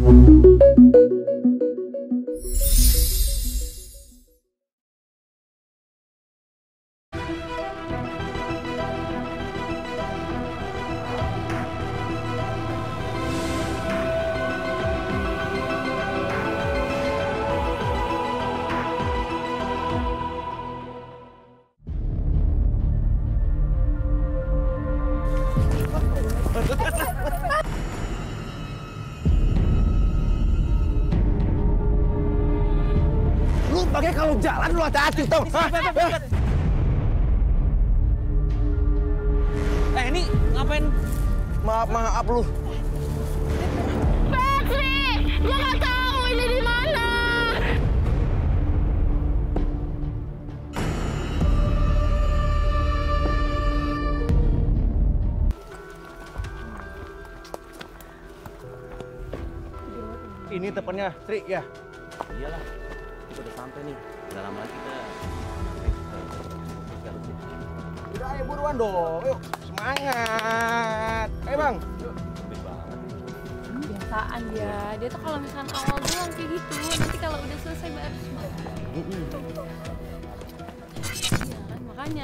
Lu pakai kalau jalan lu hati-hati tau. Ini ngapain? Maaf lu. Petri, gua nggak tahu ini di mana. Ini tepatnya, Sri ya. Iyalah, kita udah sampai nih. Udah lama lagi kita. Udah ayo buruan dong, yuk semangat. Ayo bang. Biasaan dia tuh kalau misalkan awal doang kayak gitu, nanti kalau udah selesai baru semangat. Iya kan, makanya.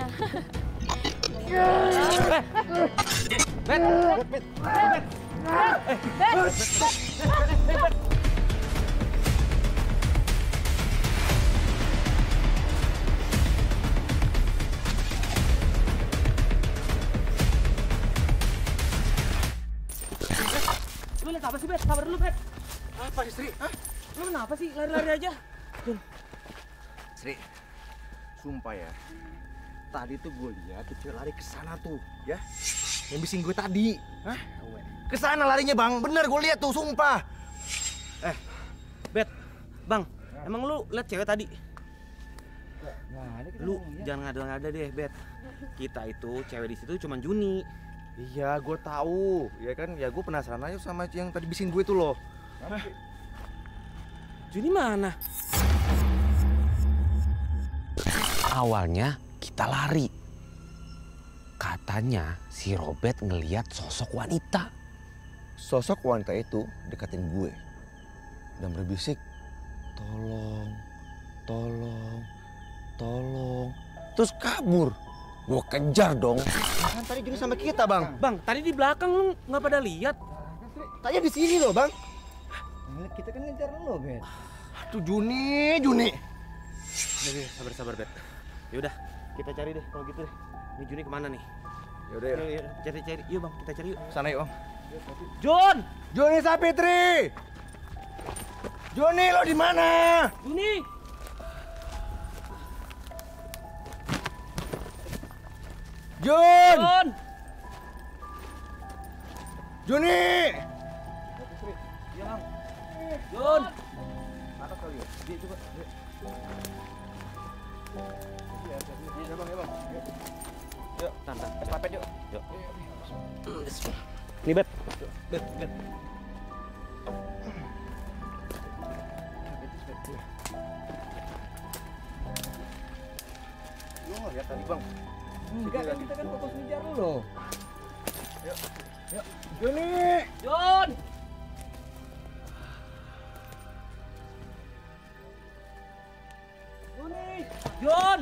Lu lihat apa sih, Bet? Sabar dulu, Bet. Apa sih, Sri? Hah? Lu kenapa sih? Lari-lari aja. Sri, sumpah ya. Tadi tuh gue lihat tuh cewek lari ke sana tuh, ya. Yang bising gue tadi. Hah? Ke sana larinya, Bang. Bener gue lihat tuh, sumpah. Bet, Bang, emang lu lihat cewek tadi? Lu jangan ngada-ngada deh, Bet. Kita itu cewek di situ cuma Juni. Iya, gue tahu. Ya kan, ya gue penasaran aja sama yang tadi bising gue tuh loh. Juni mana? Awalnya kita lari. Katanya si Robert ngeliat sosok wanita. Sosok wanita itu deketin gue dan berbisik, tolong, tolong, tolong. Terus kabur. Gue kejar dong. Kan tadi Juni sama kita, Bang. Bang, tadi di belakang lu nggak pada lihat? Tanya di sini loh, Bang. Kita kan ngejar lo, Bet. Aduh, Juni. Udah, sabar, Bet. Yaudah, kita cari deh kalau gitu deh. Ini Juni kemana nih? Yaudah, yuk. Yuk, cari. Yuk, Bang, kita cari yuk. Sana yuk, Bang. John! Juni Sapitri. Juni, lo di mana? Juni! Jun! John! Juni! Iya, Bang. John! Atas kali ya? Dia coba. Ya, Bang, ya, Bang. Yuk, Tante. estafet yuk. Yuk. Nih, Bet. Bet. Lu nggak lihat tadi, Bang? Enggak kan kita kan fokus ngejar lo. Yuk. Juni! John! Juni! John!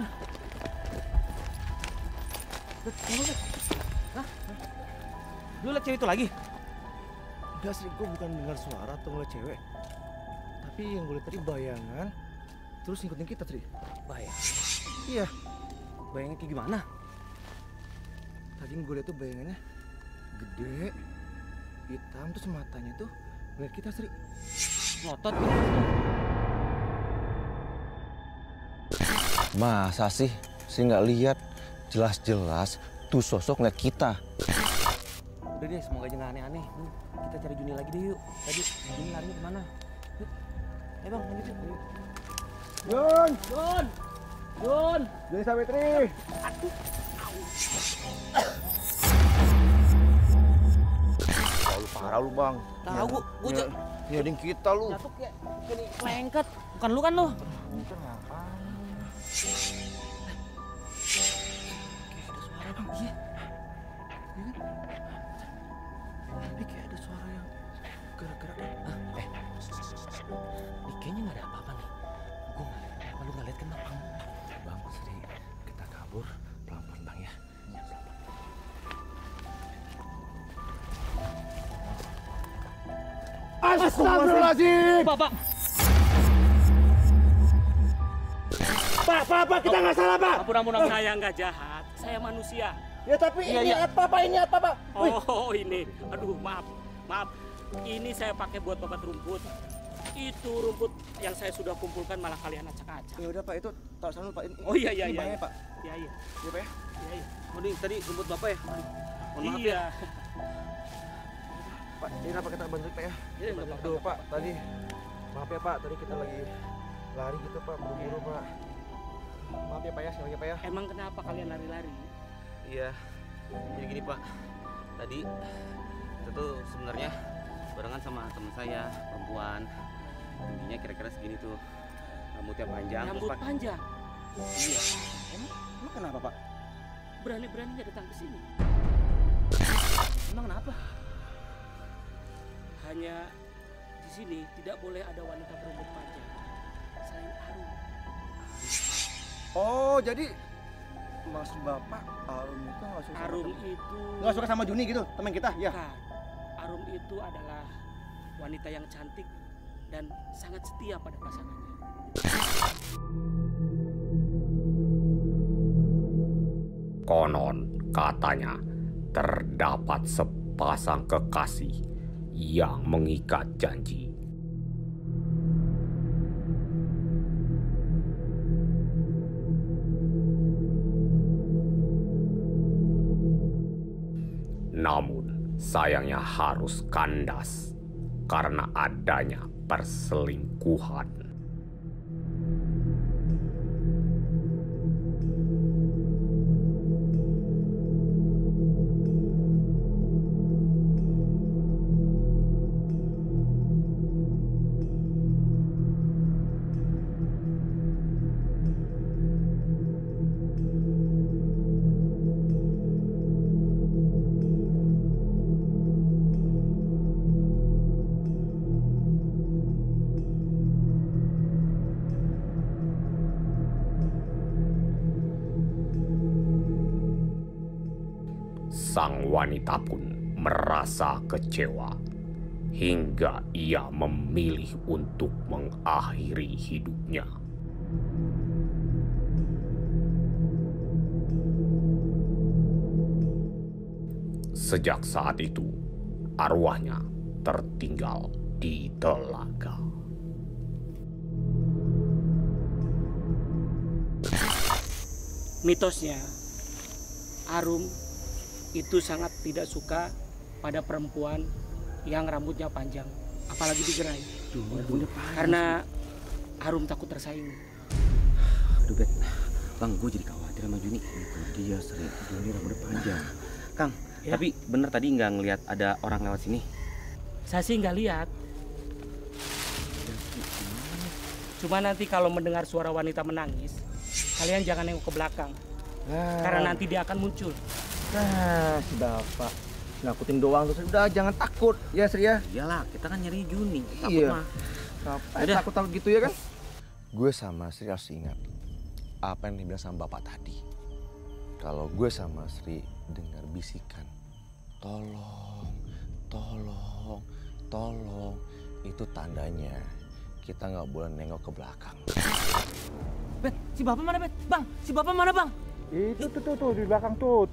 Hah? Lu liat cewek itu lagi? Enggak sih, gue bukan dengar suara atau ngeliat cewek. Tapi yang gue lihat tadi bayangan, terus ngikutin kita, Tri. Bayang. Iya, Bayangnya kayak gimana? tadi gue lihat tuh bayangannya gede, hitam, terus matanya tuh ngeliat kita, Sri. Ngotot gitu. Masa sih nggak lihat? Jelas-jelas tuh sosok ngeliat kita. Udah deh, semoga aja nggak aneh-aneh. Kita cari Juni lagi deh yuk. Tadi Juni larinya kemana? Yuk. Ayo, Bang, lanjut yuk. Jun! Jun! Juni Sapitri! Lu parah lu, Bang. Tahu gua Nyading kita lu. jatuh kayak kelengket. Bukan lu kan lu? Bukan ngapain? Kayak ada suara, Bang. Iya. Iya kan? Tapi kayak ada suara yang gerak-gerak deh. Nih kayaknya nggak ada apa-apa nih. Gue nggak lihat apa-apa, lu nggak lihat kan bang? Bang, Sri, kita kabur pelan-pelan bang ya. Ya pelan-pelan. Astagfirullahaladzim! Pak, Kita nggak salah, Pak! Ampun, saya nggak jahat. Saya manusia. Ya tapi ini apa, Pak? Oh, ini. Aduh, maaf. Ini saya pakai buat babat rumput. Itu rumput yang saya sudah kumpulkan malah kalian acak-acak. Ya udah, Pak, itu taruh sana, Pak. Ini, Oh iya. Ini banyak, Pak. Iya. Iya, Pak ya? Iya. Oh ini tadi rumput bapak ya? Mohon maaf Iya. ya. Pak, ini apa kita bantu, Pak ya? Iya, bapak. Aduh, Pak, tadi maaf ya, Pak. Tadi kita lagi lari gitu, Pak. Buru-buru, Pak. Maaf ya, Pak ya. Sekali lagi, Pak ya. Emang kenapa kalian lari-lari? Iya. Jadi gini Pak. Tadi kita tuh sebenarnya barengan sama teman saya perempuan. Tingginya kira-kira segini tuh. Rambutnya panjang. Rambut terus, Pak. panjang. Iya. Emang kenapa, Pak? Berani-beraninya datang ke sini. Emang kenapa? Hanya di sini tidak boleh ada wanita berambut panjang selain Arum. Oh, jadi maksud Bapak Arum itu nggak suka Arum itu nggak suka sama Juni gitu, teman kita, ya? bukan. Arum itu adalah wanita yang cantik dan sangat setia pada pasangannya. Konon katanya terdapat sepasang kekasih yang mengikat janji. Namun sayangnya harus kandas karena adanya perselingkuhan. Sang wanita pun merasa kecewa hingga ia memilih untuk mengakhiri hidupnya. Sejak saat itu, arwahnya tertinggal di telaga. Mitosnya, Arum itu sangat tidak suka pada perempuan yang rambutnya panjang, apalagi digerai. Karena Arum takut tersaingi. Aduh Bet, Bang gue jadi khawatir sama Juni. Dia sering Juni rambutnya panjang. Kang, Ya. tapi bener tadi nggak ngelihat ada orang lewat sini? Saya sih nggak lihat. Cuma nanti kalau mendengar suara wanita menangis, kalian jangan nengok ke belakang. Karena nanti dia akan muncul. Nah, si Bapak nakutin doang terus udah jangan takut ya Sri ya. Iyalah, kita kan nyari Juni. Takut Iya. mah. Ngapain takut gitu ya kan? Gue sama Sri harus ingat apa yang dibilang sama Bapak tadi. Kalau gue sama Sri dengar bisikan, tolong, tolong, tolong, itu tandanya kita nggak boleh nengok ke belakang. Bet, si Bapak mana Bet? Bang, si Bapak mana Bang? Itu tuh di belakang tuh.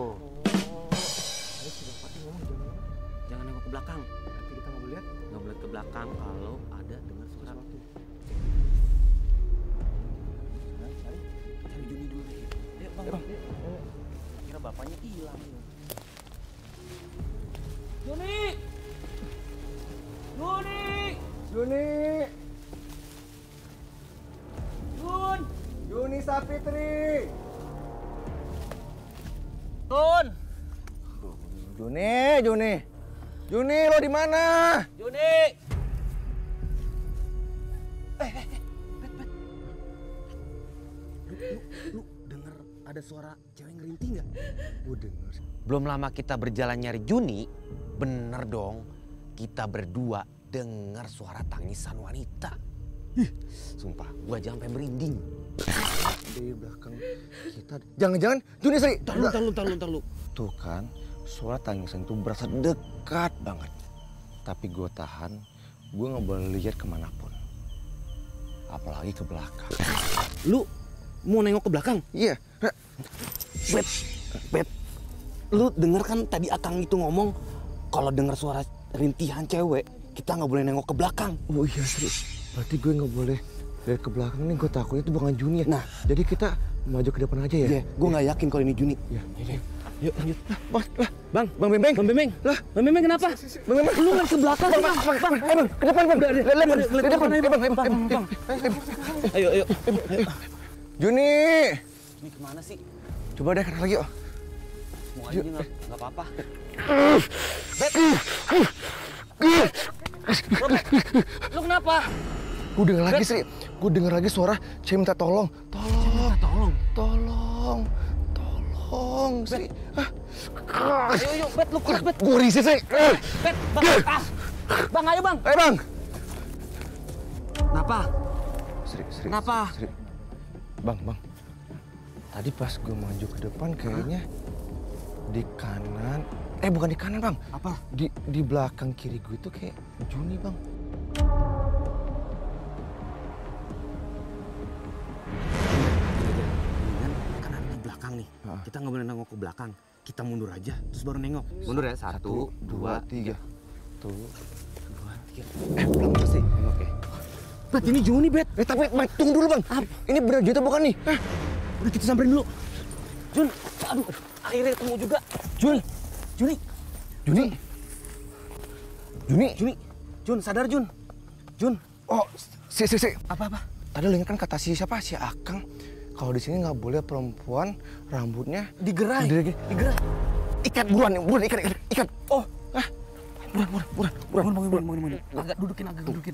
Jangan nengok ke belakang. Nanti kita nggak boleh lihat. Nggak boleh ke belakang kalau ada dengar suara. Cari Juni dulu deh. Ayo Bang. Kira bapaknya hilang. Juni! Juni! Juni, Jun! Juni Sapitri, Jun! Juni lo di mana? Juni! Lu denger ada suara cewek ngerinting nggak? Gue denger. Belum lama kita berjalan nyari Juni, bener dong kita berdua dengar suara tangisan wanita. Sumpah, gua aja sampai merinding. Di belakang kita. Jangan-jangan Juni Sri. Ntar lu. Tuh kan, suara tangisan itu berasa dekat banget. Tapi gue tahan, gue nggak boleh lihat kemanapun. Apalagi ke belakang. Lu mau nengok ke belakang? Iya. Bet. Lu denger kan tadi Akang itu ngomong kalau dengar suara rintihan cewek, kita nggak boleh nengok ke belakang. Oh iya Sri, berarti gue nggak boleh lihat ke belakang nih. Gue takutnya itu bukan Juni ya. Nah, jadi kita maju ke depan aja ya. Iya, gue nggak yakin kalau ini Juni. Iya. Yuk lanjut. Bang Bembeng. Lah, Bang Bembeng kenapa? Bang Bembeng. Lu nggak ke belakang, Bang. Ke depan bang. Bang. Ayo. Juni. Ini kemana sih? Coba deh keras lagi yuk. Mau aja nggak apa-apa. Lu kenapa? Gue denger lagi Sri. Gue denger lagi suara cewek minta tolong. Tolong Sri. Ayo, Bet, lu keras, Bet. Gue risih Sri. Bet, Bang, ayo Bang. Ayo Bang. Kenapa? Sri. Kenapa? Sri. Bang. Tadi pas gue maju ke depan kayaknya di kanan. Bukan di kanan Bang. Apa? Di belakang kiri gue itu kayak Juni Bang. Kan ada di belakang nih. Kita nggak boleh nengok ke belakang. Kita mundur aja, terus baru nengok. Mundur ya, 1, 2, 3. Tuh. 2, 3. Belum pasti. Oke. Bet, ini Juni, Bet. Tapi Bang, tunggu dulu Bang. Ini bener Juni bukan nih? Udah kita samperin dulu. Jun, aduh, akhirnya ketemu juga. Juni. Jun, sadar Jun. Oh, si. Apa? Tadi lu ingat kan kata si siapa? Si Akang. Kalau di sini nggak boleh perempuan rambutnya Digerai. Ikat buruan, ikat. Oh, Buruan. Agak dudukin.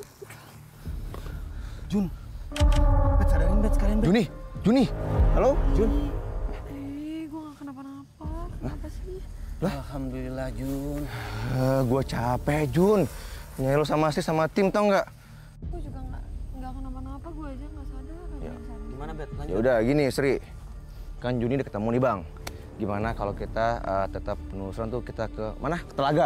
Jun. Bet, sadarin Bet sekalian Bet. Juni. Halo, Jun. Gue gak kenapa-napa. Kenapa sih? Alhamdulillah Jun. Gue capek Jun. Nyari lu sama tim tau nggak? Gue juga gak kenapa-napa. Gue aja gak sadar. Gimana Bet? Lanjut. Ya udah gini Sri. Kan Juni udah ketemu nih Bang. Gimana kalau kita tetap penelusuran tuh kita ke mana? Ke Telaga.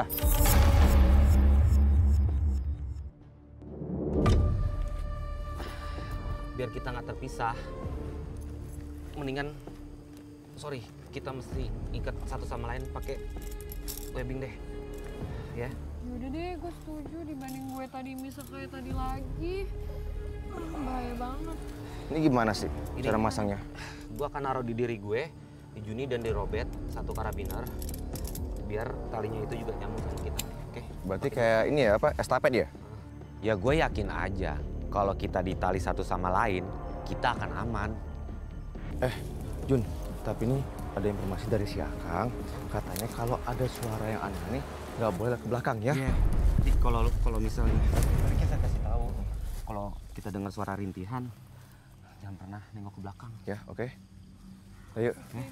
Biar kita nggak terpisah, mendingan, kita mesti ikat satu sama lain pakai webbing deh, ya. Yaudah deh, gue setuju dibanding gue tadi misal kayak tadi lagi. Bahaya banget. Ini gimana sih cara masangnya? Gue akan naruh di diri gue, di Juni dan di Robert, satu karabiner, biar talinya itu juga nyambung sama kita, oke? Berarti kayak ini ya apa? Estafet ya? Ya gue yakin aja kalau kita ditali satu sama lain, kita akan aman. Jun, tapi ini ada informasi dari si Akang. Katanya kalau ada suara yang aneh nggak boleh lihat ke belakang ya. Iya. Jadi kalau misalnya kita kasih tahu kalau kita dengar suara rintihan, jangan pernah nengok ke belakang. Ya, oke. Ayo.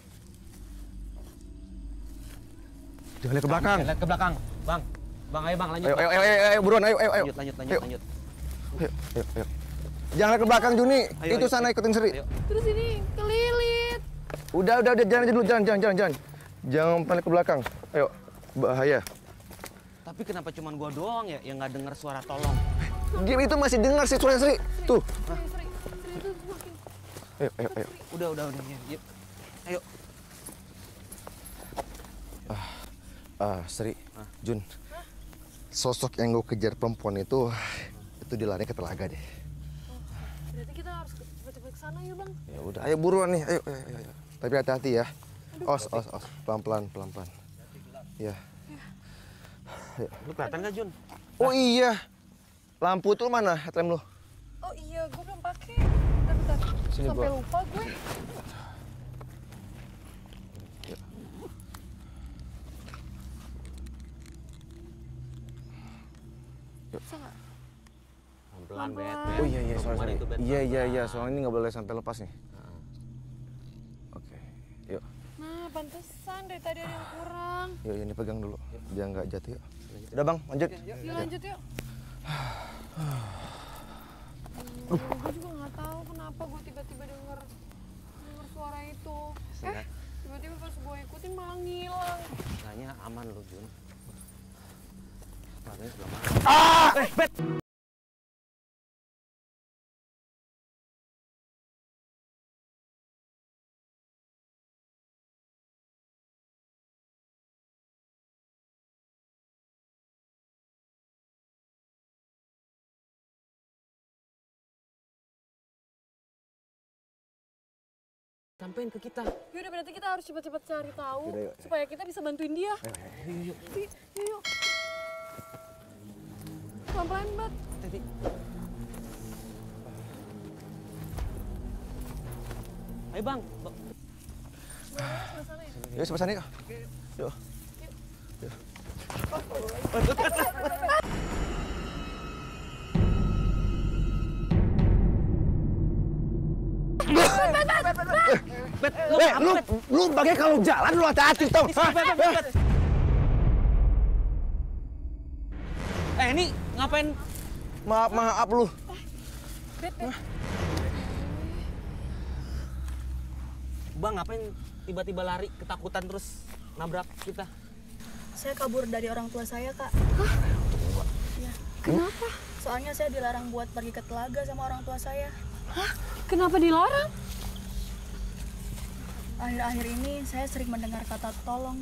Jangan lihat ke belakang. Lihat ke belakang, Bang. Ayo Bang, lanjut. Ayo, buruan, ayo. Lanjut. Ayo. Jangan lihat ke belakang Juni. Itu sana ikutin Sri. Ayo. Terus ini kelilit. Udah, jalan aja dulu, jalan. Jangan panik ke belakang. Ayo, bahaya. Tapi kenapa cuma gua doang ya yang nggak dengar suara tolong? Dia itu masih dengar sih suara Sri. Tuh. Seri itu semakin. Ayo. Udah, ya. Yuk. Ayo. Sri, Jun. Sosok yang gue kejar perempuan itu dilari ke Telaga deh. Berarti kita harus cepet-cepet ke sana yuk Bang. Ya udah, ayo buruan nih, ayo. Tapi hati-hati ya. Os. Pelan-pelan. Ya. Lu kelihatan nggak Jun? Oh iya. Lampu tuh mana headlamp lu? Oh iya, gue belum pakai. Bentar. Sini, Sampai Bro. lupa gue. Bisa nggak? Pelan, Bet. Oh iya, Hukuman sorry. itu, Bet. Iya, soalnya ini nggak boleh sampai lepas nih. Oke, yuk. Nah, pantesan dari tadi ada yang kurang. Yuk, ini pegang dulu. Biar nggak jatuh yuk. Udah Bang, lanjut. Yuk lanjut yuk. Gue juga nggak tahu kenapa gue tiba-tiba denger suara itu. Tiba-tiba pas gue ikutin malah ngilang. Kayaknya aman loh, Jun. Makanya sudah malam. Bet! Sampein ke kita. Yaudah berarti kita harus cepat-cepat cari tahu supaya kita bisa bantuin dia. Yuk. Pelan-pelan, Bet. Tadi. Ayo Bang. Sebelah sana ya? Ya sebelah sana yuk. Yuk. Lu bagai kalau jalan lu hati-hati tau. Ini ngapain? Maaf lu. Bang, ngapain tiba-tiba lari ketakutan terus nabrak kita? Saya kabur dari orang tua saya, Kak. Hah? Ya. Kenapa? Soalnya saya dilarang buat pergi ke telaga sama orang tua saya. Hah? Kenapa dilarang? Akhir-akhir ini saya sering mendengar kata tolong.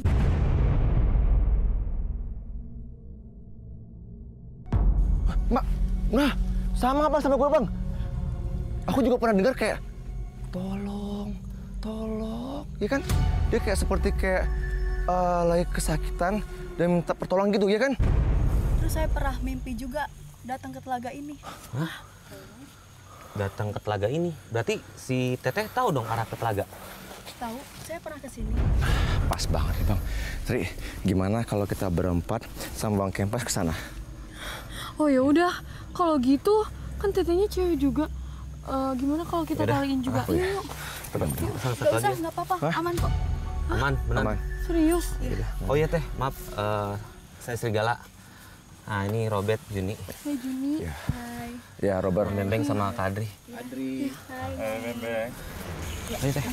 Nah, sama apa sama gue bang? Aku juga pernah dengar kayak tolong, ya kan? Dia kayak seperti lagi kesakitan dan minta pertolongan gitu, ya kan? Terus saya pernah mimpi juga datang ke telaga ini. Hah? Datang ke telaga ini? Berarti si Teteh tahu dong arah ke telaga? Tahu, saya pernah ke sini. Pas banget nih bang. Tri, gimana kalau kita berempat sama Bang Kempas ke sana? Oh ya udah, kalau gitu kan tetenya cewek juga. Gimana kalau kita kaliin juga? Yuk. Gak usah, nggak apa-apa, aman kok. Aman, benar. Aman. Serius? Oh iya Teh, maaf. Saya Serigala. Nah ini Robert, Juni. Hai Juni. Ya. Hai. Ya Robert. Bembeng sama Kak Adri. Hai. Bembeng. Ayo Teh.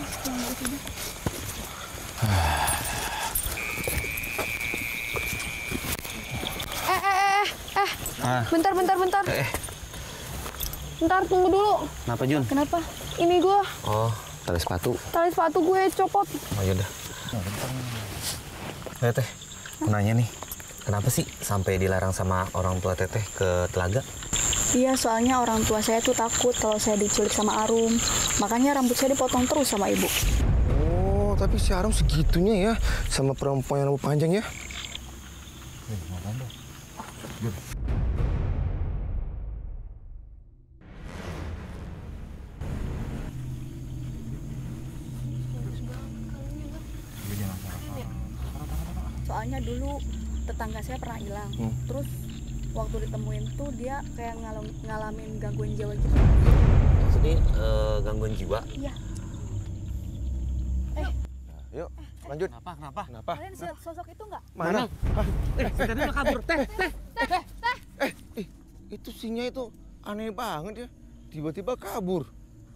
Bentar. Bentar, tunggu dulu. Kenapa Jun? Kenapa? Ini gua, Oh, tali sepatu. tali sepatu gue copot. Oh yaudah. Ayo Teh, mau nanya nih. Kenapa sih sampai dilarang sama orang tua Teteh ke telaga? Iya, soalnya orang tua saya tuh takut kalau saya diculik sama Arum. Makanya rambut saya dipotong terus sama ibu. Oh, tapi si Arum segitunya ya sama perempuan yang rambut panjang ya? Soalnya dulu tetangga saya pernah hilang. Terus waktu ditemuin tuh dia kayak ngalamin gangguan jiwa gitu. Maksudnya gangguan jiwa? Iya. Yuk, lanjut. Kenapa? Kenapa? Kalian lihat sosok itu nggak? Mana? Teteh udah kabur. Teh. Itu sinya itu aneh banget ya. Tiba-tiba kabur.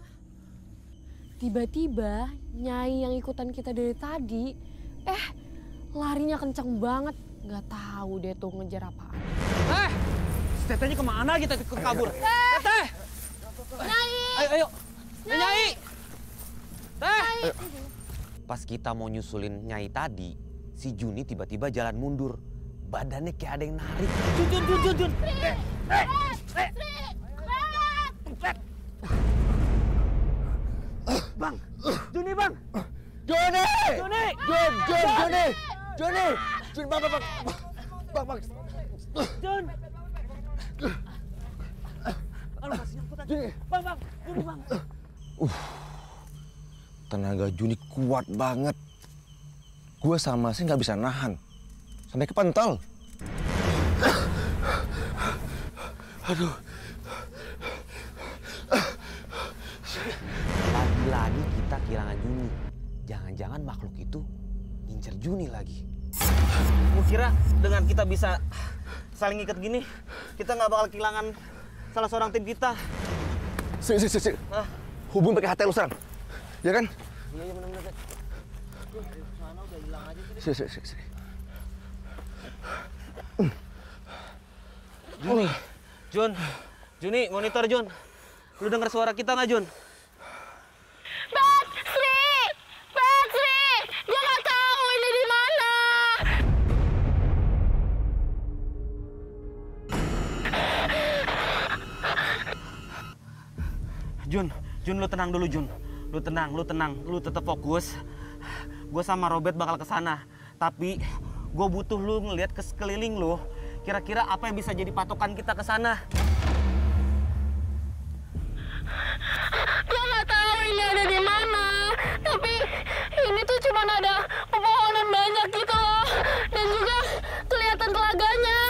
Tiba-tiba Nyai yang ikutan kita dari tadi, larinya kenceng banget. Nggak tahu deh tuh ngejar apaan. Tetehnya kemana kita kabur? Teteh! Nyai! Ayo! Nyai! Teh! Pas kita mau nyusulin Nyai tadi, si Juni tiba-tiba jalan mundur. Badannya kayak ada yang narik. Jun! Bang! Juni, Bang! Joni! Juni! Joni! Bang! Jun! Aduh, masih nyangkut aja. Bang! Juni, Bang! Tenaga Juni kuat banget. Gue sama sih nggak bisa nahan. Sampai kepental. Aduh. Lagi-lagi kita kehilangan Juni. Jangan-jangan makhluk itu ngincer Juni lagi. Gue kira dengan kita bisa saling ikat gini, kita nggak bakal kehilangan salah seorang tim kita. Sini. Hubung pakai HT lu sekarang. Ya kan? Iya benar-benar. Sini. Juni, monitor Jun. Lu dengar suara kita nggak Jun? Sri! Dia nggak tahu ini di mana. Jun, lu tenang dulu Jun. Lu tenang, lu tetap fokus. Gue sama Robert bakal ke sana. Tapi gue butuh lu ngelihat ke sekeliling lu. Kira-kira apa yang bisa jadi patokan kita ke sana? Gue nggak tahu ini ada di mana. Tapi ini tuh cuma ada pepohonan banyak gitu loh. Dan juga kelihatan telaganya.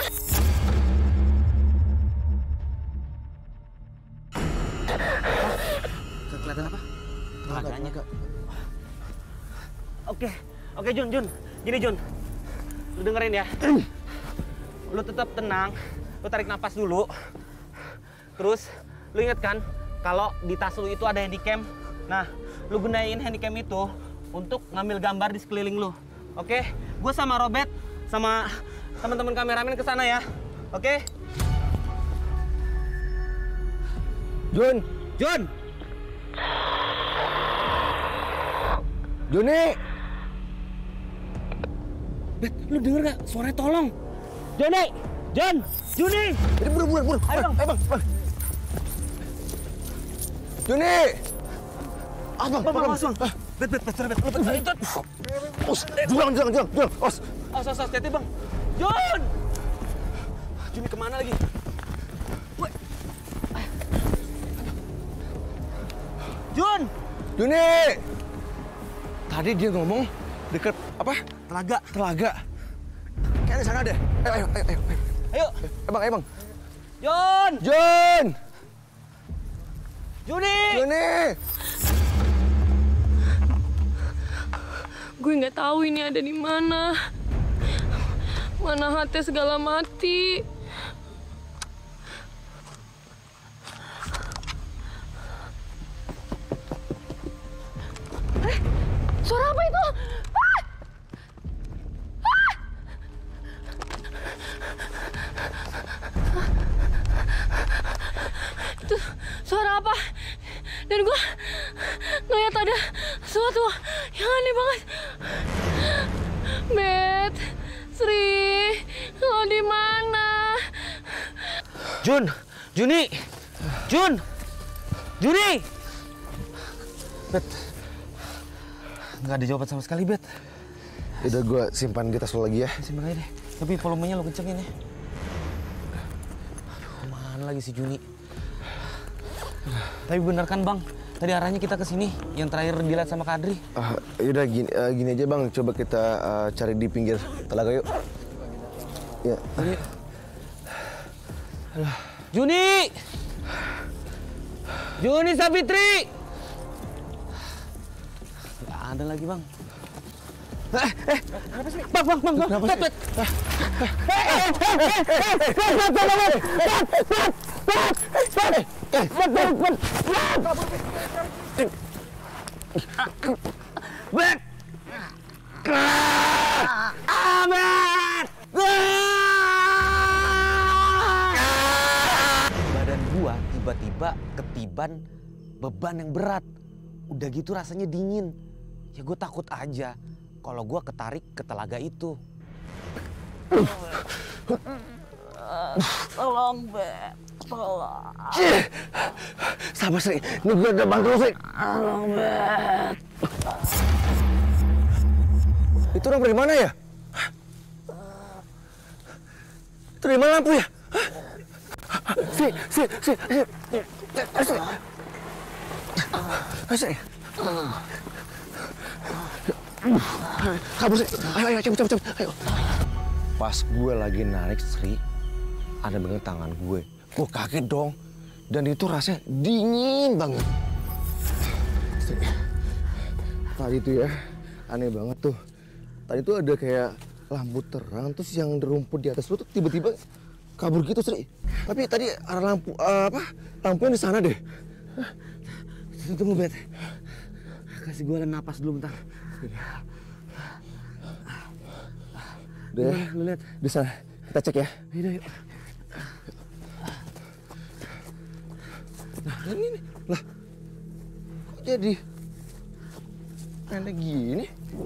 Kelihatan apa? Telaganya. Oke Jun. Gini Jun, lu dengerin ya. Lu tetap tenang, lu tarik napas dulu. Terus lu inget kan kalau di tas lu itu ada handycam. Nah, lu gunain handycam itu untuk ngambil gambar di sekeliling lu. Oke? Gue sama Robert sama teman-teman kameramen ke sana ya. Oke? Jun! Juni! Bet, lu denger gak suara tolong? Juni! Juni! Ini buru. Ayo bang. Juni! Bang. Bet, Bet. Os, jual. Os. Hati-hati bang. Jun! Juni kemana lagi? Woi. Juni! Tadi dia ngomong deket apa? Telaga. Kayaknya di sana deh. Ayo. Bang. Jun! Juni! Gue nggak tahu ini ada di mana. Mana hati segala mati. Suara apa itu? Itu suara apa? Dan gue ngeliat ada sesuatu yang aneh banget. Bet, Sri, lo di mana? Juni! Bet, nggak ada jawaban sama sekali, Bet. Udah gue simpan di tas lo lagi ya. Simpan aja deh. Tapi volumenya lo kencengin ya. Aduh, mana lagi si Juni? Tapi bener kan Bang? Tadi arahnya kita ke sini. Yang terakhir dilihat sama Kadri. Yaudah gini aja Bang. Coba kita cari di pinggir telaga yuk. Ya. Juni Sabitri! Gak ada lagi Bang. Kenapa sih? Bang. Kenapa sih? Badan gua tiba-tiba ketiban beban yang berat. Udah gitu rasanya dingin. Ya gue takut aja kalau gue ketarik ke telaga itu. Tolong, Bet. Tolong. Sabar Sri, ini gue udah bantu Sri. Tolong, Bet. Itu orang dari mana ya? Itu dari mana lampu ya? Sri. Kabur Sri. Ayo cepet. Ayo. Pas gue lagi narik Sri, ada banget tangan gue. Gue kaget dong. Dan itu rasanya dingin banget. Sri. Tadi tuh ya, aneh banget tuh. Tadi tuh ada kayak lampu terang, terus yang rumput di atas lu tuh tiba-tiba kabur gitu, Sri. Tapi tadi arah lampunya di sana deh. Tunggu, Bet. Kasih gue napas dulu bentar. Deh, lu lihat. di sana. Kita cek ya. Yuk. Nah, ini nih. Lah, kok jadi pendek gini?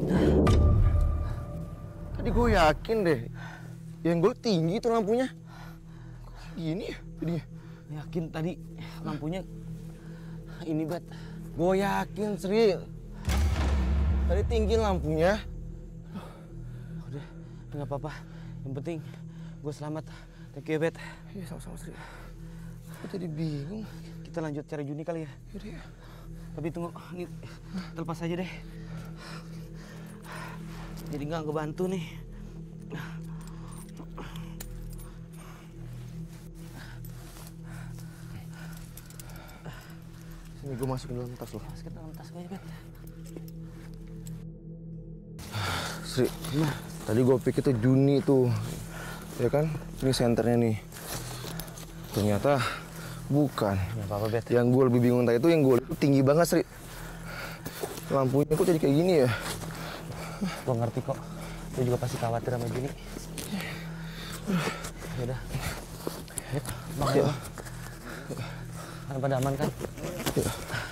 Tadi gue yakin deh, yang gue tinggi itu lampunya. Kok gini ya jadinya? Yakin tadi lampunya ini, Bet. Gue yakin, Sri. Tadi tinggi lampunya. Udah, nggak apa-apa. Yang penting gue selamat. Thank you, Bet. Iya, sama-sama, Sri. Gue jadi bingung. Kita lanjut cari Juni kali ya. Yaudah ya. Tapi tunggu, ini terlepas aja deh. Jadi nggak ngebantu nih. Sini gue masukin dalam tas lo. Masukin dalam tas gue aja, Bet. Sri, tadi gue pikir tuh Juni tuh. Ya kan? Ini senternya nih. Ternyata bukan. Nggak apa-apa, Bet. Yang gue lebih bingung tadi itu yang gue lihat tinggi banget, Sri. Lampunya kok jadi kayak gini ya? Gue ngerti kok. Gue juga pasti khawatir sama Juni. Yaudah. Yuk, makan. Ya. Kan pada aman kan? Ya.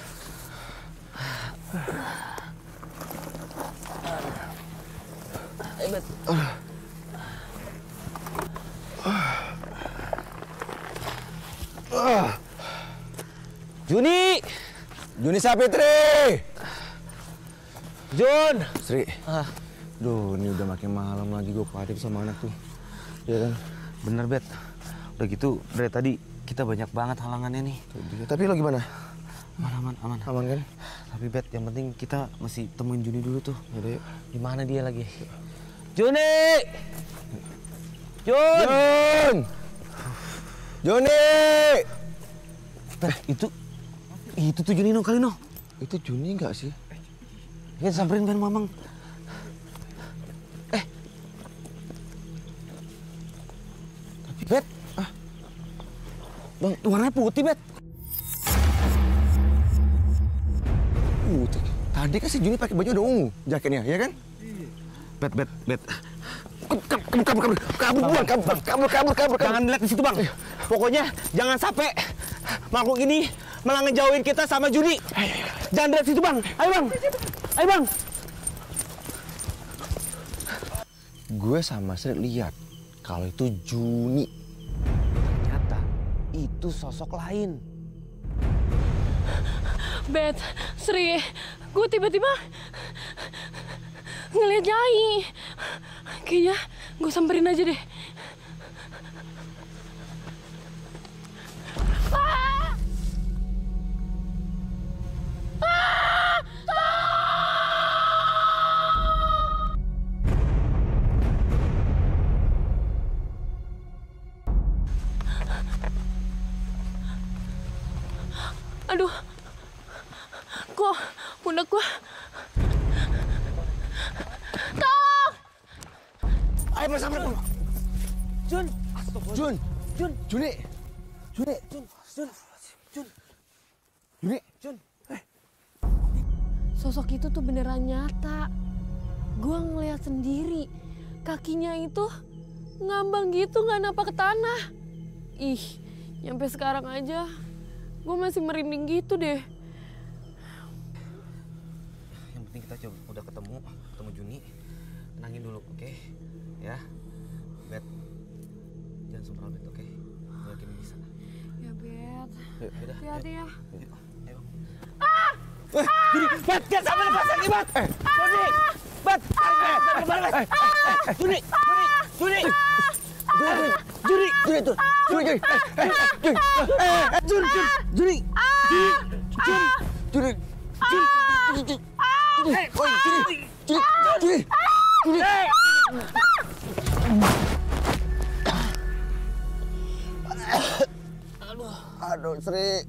Ayo, Bet. Juni! Juni Sapitri! Jun! Sri, duh ini udah makin malam lagi gue khawatir sama anak tuh. Ya kan? Bener, Bet. Udah gitu, dari tadi kita banyak banget halangannya nih. Tapi lo gimana? Aman. Aman kan? Tapi, Bet, yang penting kita mesti temuin Juni dulu tuh. Yaudah yuk. Di mana dia lagi? Juni! Jun! Jun! Juni! Bet, itu tuh Juni no kali no. Itu Juni nggak sih? Kita samperin Ben Mamang. Tapi Bet, Bang, warnanya putih, Bet. Putih. Tadi kan si Juni pakai baju udah ungu jaketnya, ya kan? Bet. Kabur. Jangan lihat di situ, Bang. Pokoknya jangan sampai makhluk ini malah ngejauhin kita sama Juni. Jangan lihat situ, Bang. Ayo, Bang. Gue sama Sri lihat kalau itu Juni. Ternyata itu sosok lain. Bet, Sri, gue tiba-tiba ngeliat Nyai. Kayaknya gue samperin aja deh. Aduh, kok pundak gua. Tolong! Ayo bersama. Jun. Juni. Sosok itu tuh beneran nyata. Gua ngeliat sendiri. Kakinya itu ngambang gitu, nggak napak ke tanah. Ih, nyampe sekarang aja gue masih merinding gitu deh. Yang penting kita coba udah ketemu Juni. Tenangin dulu, oke? Ya. Bet. Jangan sempral, Bet, oke? Gue yakin bisa. Ya, Bet. Yaudah. Hati-hati ya. Ayo. Juni, Bet, jangan sampai lepas lagi, Bet. Juni, Bet. Juni. Aduh, Sri.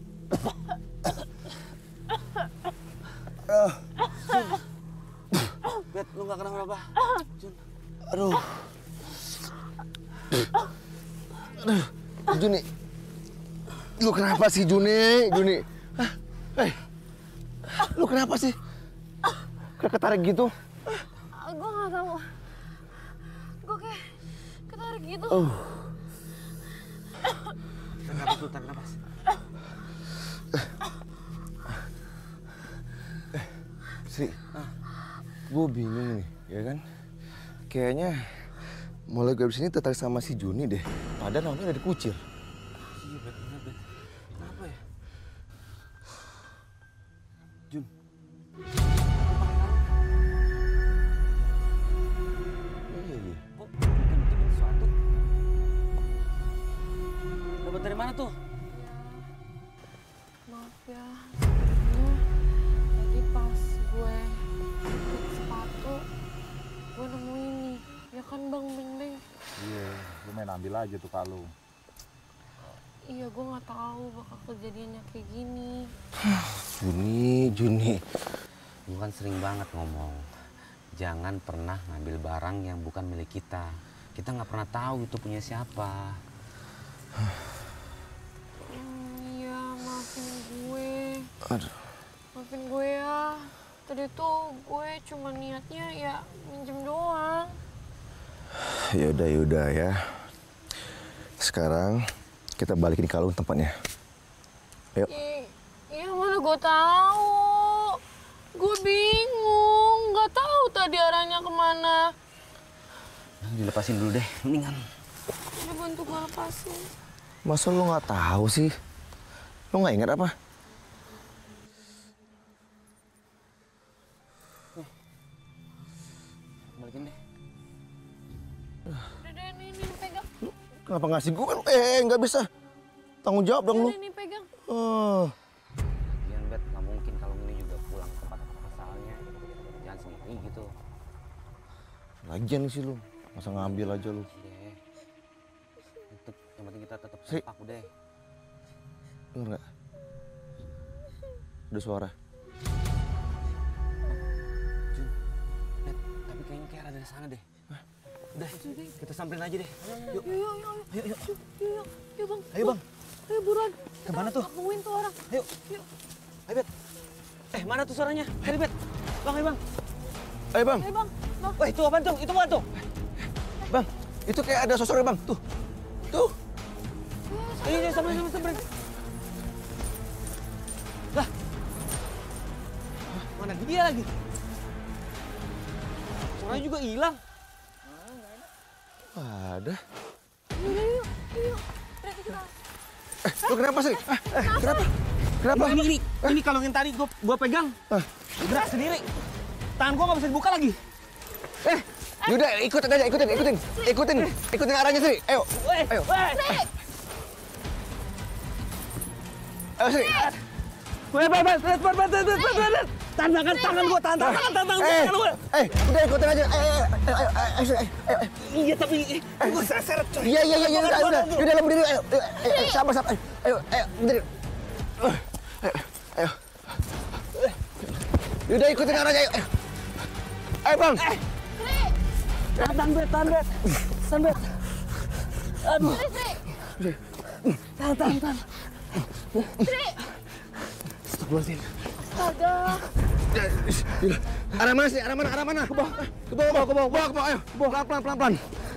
Bet, lu gak kenapa-napa. Jun. Aduh. Juni. Lu kenapa sih, Juni? Juni. Hei. Lu kenapa sih? Ketarik gitu? Gue nggak tahu. Gue kayak ketarik gitu. Tarik nafas tuh, tarik nafas. Sri, gue bingung nih, ya kan? Kayaknya mulai gue abis ini tertarik sama si Juni deh. Padahal namanya udah dikucir. Iya, Bet, bener, Bet. Kenapa ya? Jun. Iya. Kok tiba-tiba sesuatu? Dapat dari mana tuh? Maaf ya, sebenarnya tadi pas gue lihat sepatu, gue nemu ini. Ya kan Bang Beng? Iya, lu main ambil aja tuh kalung. Iya, gue nggak tahu bakal kejadiannya kayak gini. Juni. Gue kan sering banget ngomong, jangan pernah ngambil barang yang bukan milik kita. Kita nggak pernah tahu itu punya siapa. Iya, maafin gue. Aduh. Maafin gue ya. Tadi tuh gue cuma niatnya ya minjem doang. Yaudah ya. Sekarang kita balikin kalung tempatnya. Ayo. Iya, mana gue tahu. Gue bingung, nggak tahu tadi arahnya kemana. Dilepasin dulu deh, mendingan. Udah bantu gue lepasin. Masa lu nggak tahu sih? Lu nggak ingat apa? Balikin deh. Udah deh, ini pegang. Kenapa ngasih gue kan? Nggak bisa. Tanggung jawab dong lu. Udah, ini pegang. Lagian, Bet, nggak mungkin kalau ini juga pulang ke tempat asalnya. Jangan sendiri gitu. Lagian sih lu. Masa ngambil aja lu. Iya. Yang penting kita tetap Sri. aku deh. Dengar nggak? Ada suara. Jun, Bet, tapi kayaknya kayak ada di sana deh. Udah, kita samperin aja deh. Yuk. Yuk, Bang. Ayo, Bang. Ayo, buruan. Kemana tuh? Nemuin tuh orang. Ayo. Yuk. Ayo, Bet. Mana tuh suaranya? Ayo, Bet. Bang, ayo, Bang. Ayo bang. Ayo, Bang. Bang. Wah, itu apaan tuh? Itu apaan tuh? Bang, itu kayak ada sosoknya bang. Tuh. Iya, samperin. Lah. Mana dia lagi? Suaranya juga hilang. Ada. Yuk. Berarti kita. Lu kenapa sih? Kenapa? Ini kalung yang tadi gua pegang. Gerak sendiri. Tangan gua nggak bisa dibuka lagi. Yaudah, ikutin arahnya sih. Ayo. Ayo, Sri. Tangan gua. Udah ikutin aja. Ayo. Iya, tapi gua seret coy. Iya, udah. Yaudah, lu berdiri. Ayo, sabar. Ayo, berdiri. Ayo. Yaudah, ikutin arahnya. Ayo, Bang. Tahan, Bet. Aduh. Tahan. Astagfirullahaladzim. Astaga. Arah mana sih? Arah mana? Ke bawah. Ayo. Pelan-pelan.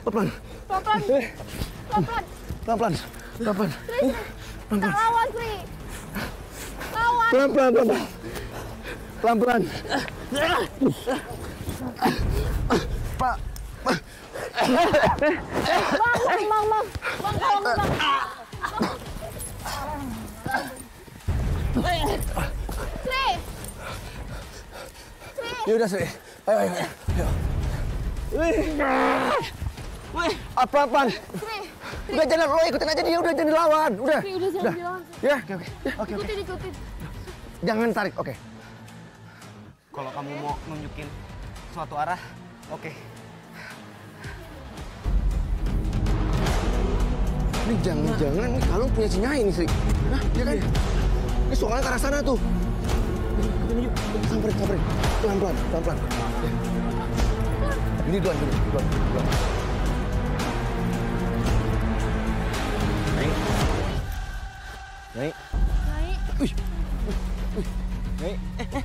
Kita lawan, Sri. Lawan. Pelan-pelan. Pak. Bang, tolong, Bang. Sri. Yaudah, Sri. Ayo. Pelan-pelan. Sri. Udah jangan lo ikutin aja dia, udah jangan dilawan. Udah. Sri, udah jangan dilawan. Ya, oke. Ikutin. Jangan tarik, oke. Kalau kamu mau nunjukin suatu arah, oke. Ini jangan-jangan nih kalung punya si Nyai nih, Sri. Hah, iya kan? Ini soalnya ke arah sana tuh. Yuk. Samperin. Pelan-pelan. Ya. Ini duluan. Nyai. Nyai. Nyai.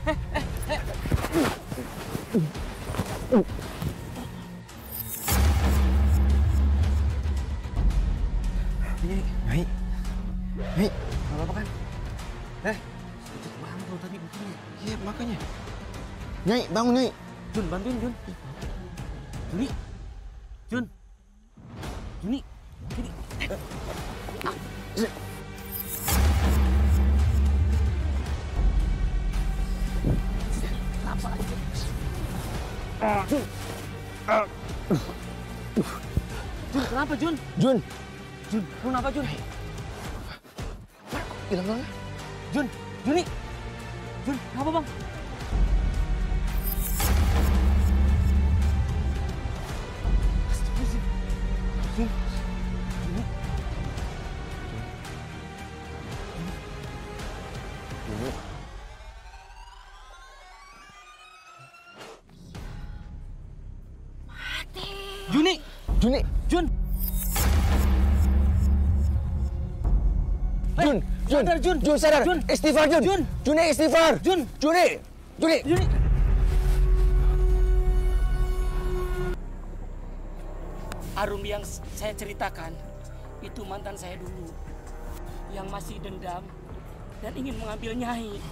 Nyai. Nyai. Gak apa-apa kan? Sakit banget lo tadi begini. Iya, makanya. Nyai, bangun Nyai. Jun, bantuin Jun. Juni. Jun. Juni. Juni. Kenapa aja? Jun. Jun, kenapa Jun? Jun. Jun, lu kenapa Jun? Hilang. Jun, Juni. Jun, kenapa bang? Jun, Juni. Juni. Juni. Jun. Jun. Sadar, Jun. Jun sadar. Jun. Istighfar Jun. Jun. Juni istighfar. Jun. Juni. Juni. Juni. Arum yang saya ceritakan itu mantan saya dulu yang masih dendam dan ingin mengambil Nyai.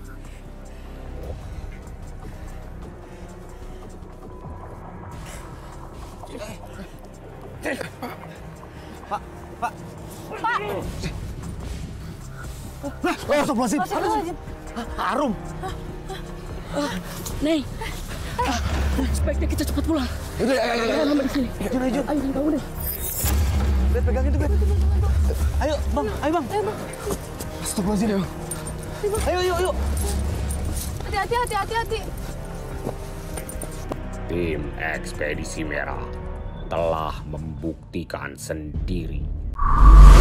Astagfirullahaladzim. Arum. Nih. Sebaiknya kita cepat pulang. Udah, ayo. Jun. Ayo bangun deh. Bet, pegangin tuh, Bet. Ayo, Bang. Ayo, Bang. Astagfirullahaladzim. Ayo. Hati-hati. Tim Ekspedisi Merah telah membuktikan sendiri